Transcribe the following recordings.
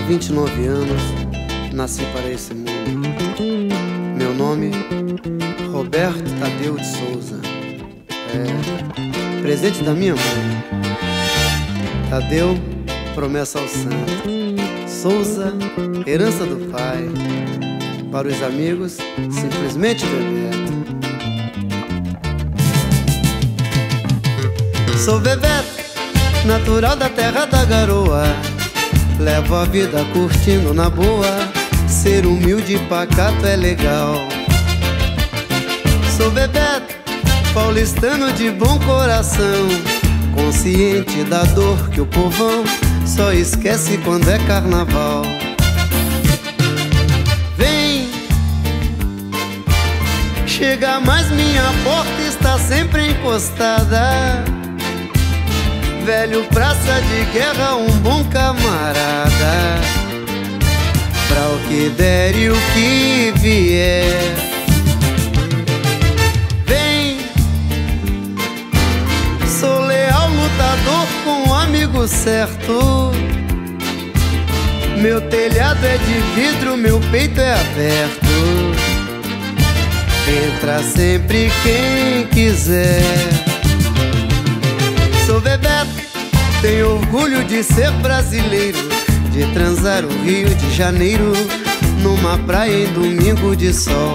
29 anos nasci para esse mundo. Meu nome, Roberto Tadeu de Souza. É presente da minha mãe. Tadeu, promessa ao santo. Souza, herança do pai. Para os amigos, simplesmente Bebeto. Sou Bebeto, natural da terra da garoa. Levo a vida curtindo na boa. Ser humilde e pacato é legal. Sou Bebeto, paulistano de bom coração, consciente da dor que o povão só esquece quando é carnaval. Vem, chega mais, minha porta está sempre encostada. Velho praça de guerra, um bom camarada, pra o que der e o que vier. Vem, sou leal lutador com o amigo certo. Meu telhado é de vidro, meu peito é aberto. Entra sempre quem quiser. Sou Bebeto, tenho orgulho de ser brasileiro, de transar o Rio de Janeiro numa praia em domingo de sol.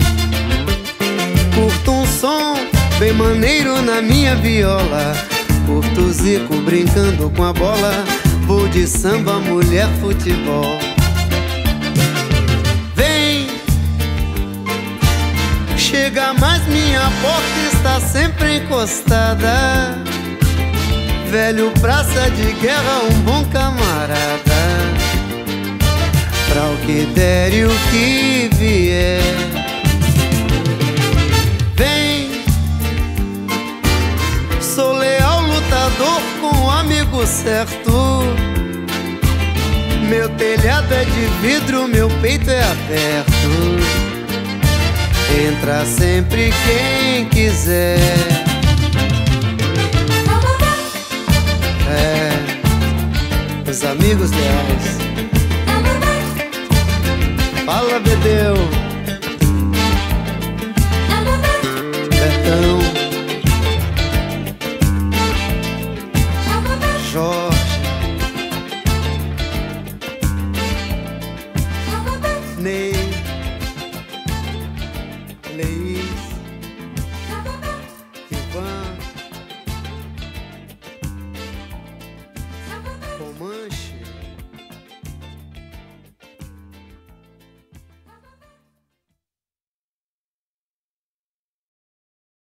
Curto um som bem maneiro na minha viola, curto o Zico brincando com a bola, vou de samba, mulher, futebol. Vem, chega mais, minha porta está sempre encostada. Velho praça de guerra, um bom camarada, pra o que der e o que vier. Vem, sou leal lutador com o amigo certo. Meu telhado é de vidro, meu peito é aberto. Entra sempre quem quiser. Os amigos leais. Fala, Bedeu, Betão, Jorge, Ney, Leís.